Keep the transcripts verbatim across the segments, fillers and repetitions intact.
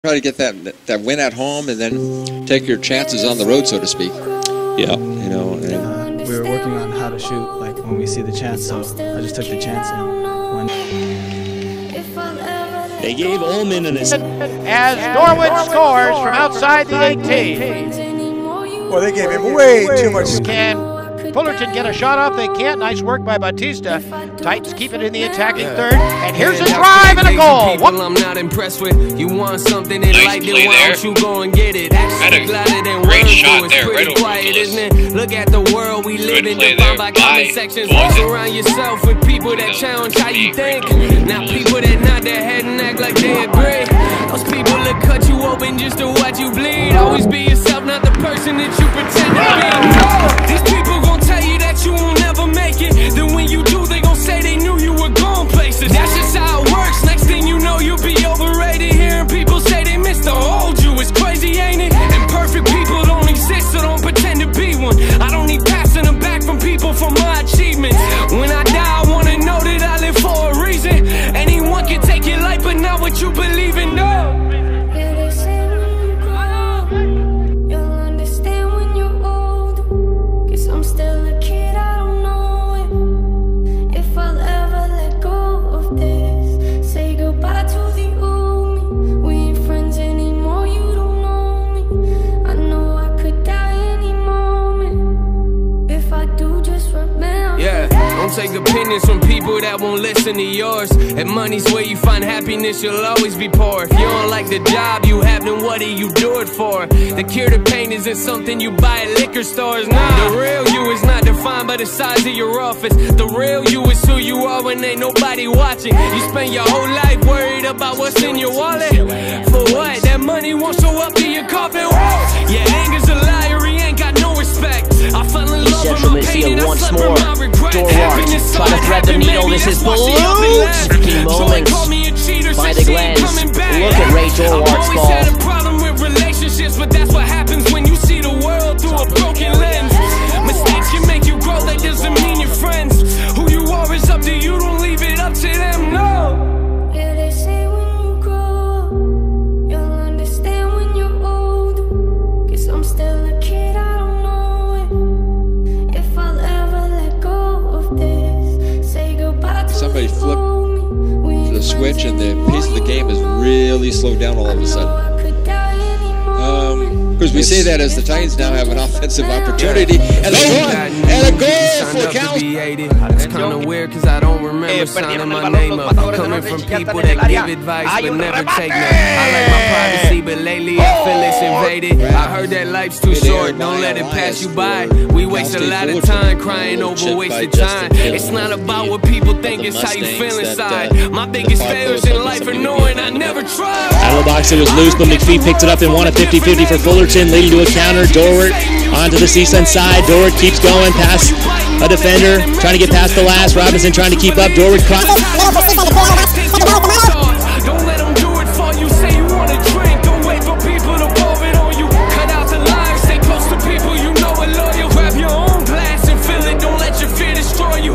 Try to get that that win at home, and then take your chances on the road, so to speak. Yeah, you know. And uh, we were working on how to shoot, like when we see the chance. So I just took the chance and went. They gave Ullman an assist as Norwich scores from outside the eighteen. Well, they gave him way too much. Can Fullerton get a shot off? They can't. Nice work by Batista. Titans keep it in the attacking third. And here's a drive and a goal. What I'm not impressed with. You want something in life, then why don't you go and get it? Actually, glad than great words, shot it's there, pretty right over quiet, Willis. isn't it? Look at the world we live in, defined by comment sections. Surround yourself with people that challenge how you think. Now people that nod their head and act like they agree. Those people that cut you open just to watch you bleed. Always be yourself, not the person that you pretend to be. These people gon' tell you that you won't never make it. Then when you do, they gon' say they knew you were going places. That's just how it works. Next thing you know, you'll be overrated. Hearing people say they missed the hold you. It's crazy, ain't it? And perfect people don't exist, so don't pretend to be one. I don't need passing them back from people for my achievements. When I die, I wanna know that I live for a reason. Anyone can take your life, but not what you believe in, no. Don't take opinions from people that won't listen to yours. And money's where you find happiness, you'll always be poor. If you don't like the job you have, then what do you do it for? The cure to pain isn't something you buy at liquor stores, nah. The real you is not defined by the size of your office. The real you is who you are when ain't nobody watching. You spend your whole life worried about what's in your wallet. For what? That money won't show up in your coffin. Yeah, anger's a liar, he ain't got no respect. I fell in love with my pain and I slept with my regret. Trying to thread the needle, this is Ballou. Key moments by the Glens. Look at Ray Dorwart's ball. I've always had a problem with relationships, but that's what happens when you see the world through a broken lens. Mistakes can make you grow, that doesn't mean you're friends. Who you are is up to you, don't leave it up to them, no. Yeah, they say when you grow up, you'll understand when you're old. Guess I'm still a kid, I don't know it. If I'll ever let go of this, say goodbye to somebody flip the switch and the pace of the game is really slowed down all of a sudden. Um, because we say that as the Titans now have an offensive opportunity, and a goal, and a goal for Cal. It's kind of weird because I don't remember signing my name up. Coming from people that give advice but never take none. I like my privacy, but lately I feel it's invaded. I heard that life's too short, don't let it pass you by. We waste a lot of time crying over wasted time. It's not about what people think, it's how you feel inside. My biggest failures in life are knowing I never tried. Out of the box, it was loose, but McPhee picked it up and won a fifty fifty for Fullerton, leading to a counter. Dorwart onto the Seaside side. Dorwart keeps going past a defender, trying to get past the last. Robinson trying to keep up. Dorwart cross. Don't let them do it for you. Say you want to drink. Don't wait for people to pour it on you. Cut out the lies. Stay close to people you know are loyal. Grab your own glass and fill it. Don't let your fear destroy you.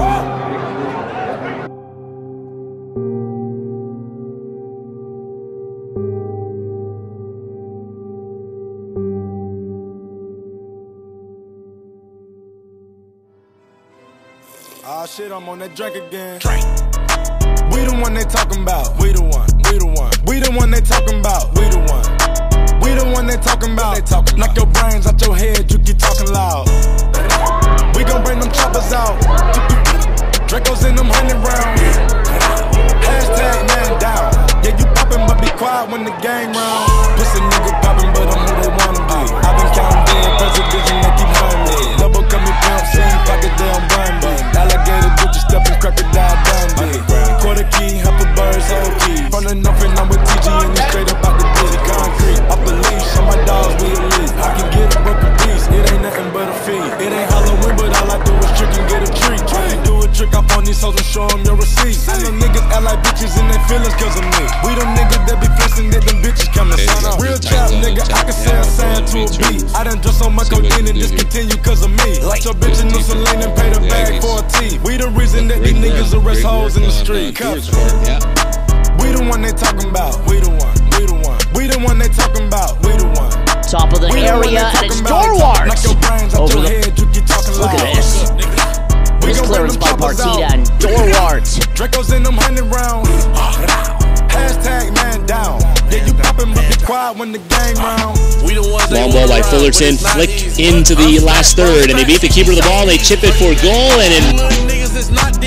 Ah, shit, I'm on that drink again. Drink. We the one they talking about. We the one. We the one. We the one they talking about. We the one. We the one they talking about. They talking Knock your brains out your head, you keep talking loud. We gon' bring them choppers out. Dracos in them hundred rounds. Hashtag man down. Yeah, you poppin', but be quiet when the gang round. Pussy nigga poppin', but I'm who they wanna be. I been counting dead presidents and they keep hunting me. Double cut me pimp, same pocket down bun bun. Alligator Gucci steppin', crocodile Dundee. Quarter key, half a bird's whole key. From the north and I'm with T G and he's straight up out the busy concrete. Up the leash, on my dogs, we elite. I can get a broken piece, it ain't nothing but a fee. It ain't Halloween, but all I do is trick and get a treat. Try to do a trick off on these hoes and show them your receipt. And them niggas act like bitches in their feelings cause of me. We them niggas that be flexing that them bitches come to sign up. Real trap nigga, I can say a sign to a beat. I done drunk so much cocaine and discontinue cause of me. Like your bitch in New Celine and pay the bag for a T. We the reason that these niggas arrest hoes in the street. We the one they talking about. We the one. We the one. We We the one they talking about. We the one. Top of the We the one area, they and it's talking about. Knock Dorwart. your brains out Over your the- head, you keep talking Look loud. at this. We This gon' clearance bring by them choppers Partita out. and Dorwart. Dracos in them hundred rounds. Hashtag man down. Yeah, you poppin', but be quiet when the gang round. We the ones Long ball by Fullerton, flicked into the last third, and they beat the keeper of the ball, and they chip it for goal, and in niggas is not